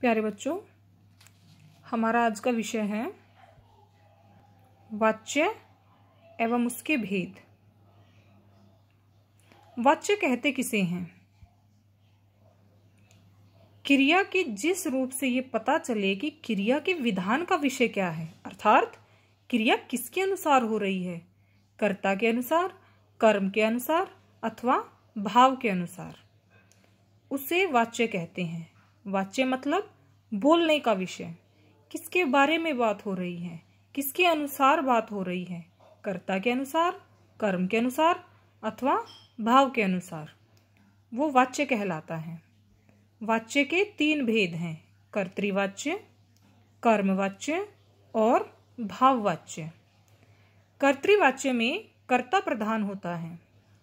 प्यारे बच्चों, हमारा आज का विषय है वाच्य एवं उसके भेद। वाच्य कहते किसे हैं? क्रिया के जिस रूप से ये पता चले कि क्रिया के विधान का विषय क्या है, अर्थात क्रिया किसके अनुसार हो रही है, कर्ता के अनुसार, कर्म के अनुसार अथवा भाव के अनुसार, उसे वाच्य कहते हैं। वाच्य मतलब बोलने का विषय, किसके बारे में बात हो रही है, किसके अनुसार बात हो रही है, कर्ता के अनुसार, कर्म के अनुसार अथवा भाव के अनुसार, वो वाच्य कहलाता है। वाच्य के 3 भेद हैं, कर्तृवाच्य, कर्मवाच्य और भाववाच्य। कर्तृवाच्य में कर्ता प्रधान होता है,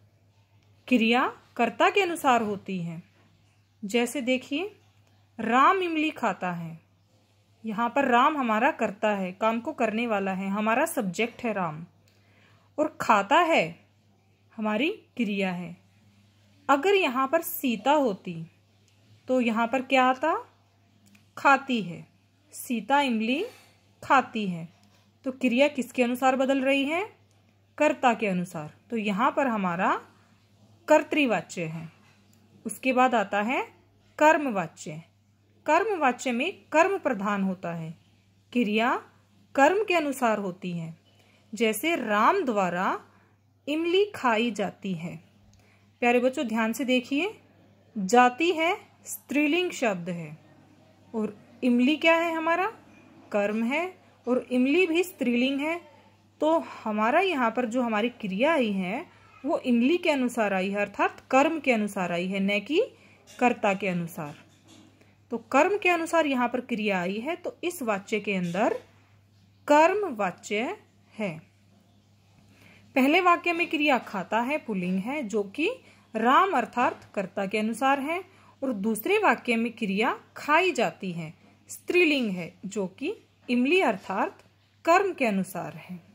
क्रिया कर्ता के अनुसार होती है। जैसे देखिए, राम इमली खाता है। यहाँ पर राम हमारा कर्ता है, काम को करने वाला है, हमारा सब्जेक्ट है राम, और खाता है हमारी क्रिया है। अगर यहाँ पर सीता होती तो यहाँ पर क्या आता? खाती है। सीता इमली खाती है, तो क्रिया किसके अनुसार बदल रही है? कर्ता के अनुसार। तो यहाँ पर हमारा कर्तृवाच्य है। उसके बाद आता है कर्मवाच्य। कर्मवाच्य में कर्म प्रधान होता है, क्रिया कर्म के अनुसार होती है। जैसे राम द्वारा इमली खाई जाती है। प्यारे बच्चों, ध्यान से देखिए, जाती है स्त्रीलिंग शब्द है और इमली क्या है? हमारा कर्म है और इमली भी स्त्रीलिंग है। तो हमारा यहाँ पर जो हमारी क्रिया आई है वो इमली के अनुसार आई है, अर्थात कर्म के अनुसार आई है, न कि कर्ता के अनुसार। तो कर्म के अनुसार यहाँ पर क्रिया आई है, तो इस वाच्य के अंदर कर्म वाच्य है। पहले वाक्य में क्रिया खाता है पुल्लिंग है, जो कि राम अर्थात कर्ता के अनुसार है, और दूसरे वाक्य में क्रिया खाई जाती है स्त्रीलिंग है, जो कि इमली अर्थात कर्म के अनुसार है।